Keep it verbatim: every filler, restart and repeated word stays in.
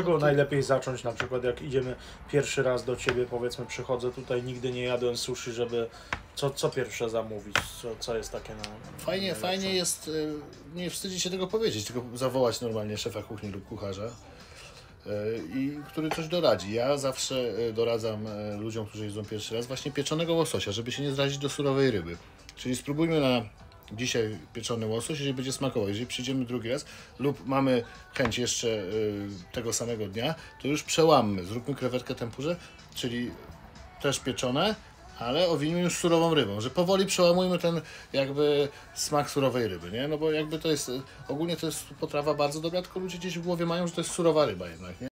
czego najlepiej zacząć, na przykład jak idziemy pierwszy raz do Ciebie, powiedzmy przychodzę tutaj, nigdy nie jadłem sushi, żeby co, co pierwsze zamówić, co, co jest takie na... Fajnie, najlepsze? fajnie jest, y, nie wstydzić się tego powiedzieć, tylko zawołać normalnie szefa kuchni lub kucharza, y, i który coś doradzi. Ja zawsze y, doradzam y, ludziom, którzy jedzą pierwszy raz, właśnie pieczonego łososia, żeby się nie zrazić do surowej ryby. Czyli spróbujmy na dzisiaj pieczony łosoś, jeżeli będzie smakował. Jeżeli przyjdziemy drugi raz lub mamy chęć jeszcze y, tego samego dnia, to już przełammy. Zróbmy krewetkę tempurze, czyli też pieczone, ale owinimy już surową rybą, że powoli przełamujmy ten jakby smak surowej ryby, nie? No bo jakby to jest, ogólnie to jest potrawa bardzo dobra, tylko ludzie gdzieś w głowie mają, że to jest surowa ryba jednak, nie?